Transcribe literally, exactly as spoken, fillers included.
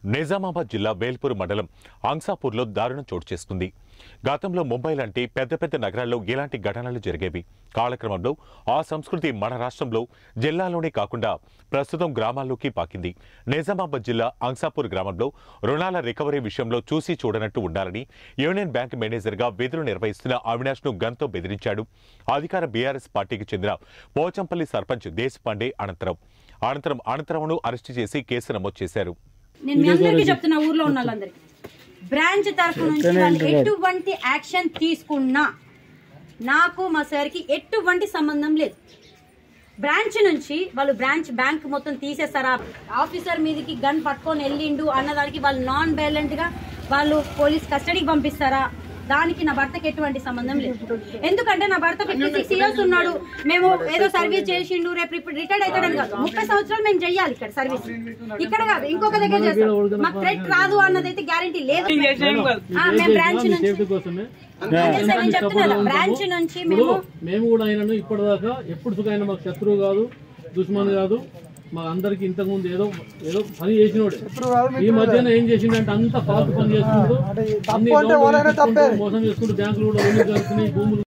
నిజామాబాద్ జిల్లా వేల్పూర్ మండలం అంసాపూర్లో దారుణం చోటు చేసుకుంది. గతంలో ముంబై లాంటి పెద్ద పెద్ద నగరాల్లో ఇలాంటి ఘటనలు జరిగేవి. కాలక్రమంలో ఆ సంస్కృతి మన రాష్ట్రంలో జిల్లాలోనే కాకుండా ప్రస్తుతం గ్రామాల్లోకి పాకింది. నిజామాబాద్ జిల్లా అంసాపూర్ గ్రామంలో రుణాల రికవరీ విషయంలో చూసి చూడనట్టు ఉండాలని యూనియన్ బ్యాంక్ మేనేజర్గా విధులు నిర్వహిస్తున్న అవినాష్ ను గన్తో బెదిరించాడు అధికార బీఆర్ఎస్ పార్టీకి చెందిన పోచంపల్లి సర్పంచ్ దేశపాండే అనంతరం అనంతరం అనంతరంను అరెస్టు చేసి కేసు నమోదు చేశారు. నేను మీ అందరికీ చెప్తున్నా, ఊర్లో ఉన్న వాళ్ళందరికీ బ్రాంచ్ తరఫు నుంచి వాళ్ళు ఎటువంటి యాక్షన్ తీసుకున్నా నాకు మా సార్కి ఎటువంటి సంబంధం లేదు. బ్రాంచ్ నుంచి వాళ్ళు బ్రాంచ్ బ్యాంక్ మొత్తం తీసేస్తారా, ఆఫీసర్ మీదకి గన్ పట్టుకొని వెళ్ళిండు అన్నదానికి వాళ్ళు నాన్ వైలెంట్ గా వాళ్ళు పోలీస్ కస్టడీకి పంపిస్తారా, దానికి నా భర్తకి ఎటువంటి సంబంధం లేదు. ఎందుకంటే నా భర్త ఫిఫ్టీ సిక్స్ ఇయర్స్ ఉన్నాడు. మేము ఏదో సర్వీస్ చేసిండు, రేపు ఇప్పుడు రిటైర్డ్ అవుతాడని కాదు, ముప్పై సంవత్సరాలు మేము చెయ్యాలి ఇక్కడ సర్వీస్. ఇక్కడ కాదు, ఇంకొక దగ్గర చేస్తాం. మాకు థ్రెట్ రాదు అన్నదైతే గ్యారంటీ లేదు. మేము బ్రాంచ్ నుంచి చెప్తున్నా, బ్రాంచ్ నుంచి మేము మేము కూడా అయినా ఇప్పటిదాకా ఎప్పుడు సుఖమైన మాకు శత్రువు కాదు, దుష్మన్ కాదు. మా అందరికి ఇంతకు ముందు ఏదో ఏదో పని చేసినోడే. ఈ మధ్యన ఏం చేసిండంటే అంత ఫాల్తు పని చేసుకుంటూ అన్ని మోసం చేసుకుంటూ బ్యాంకులు కూడా భూములు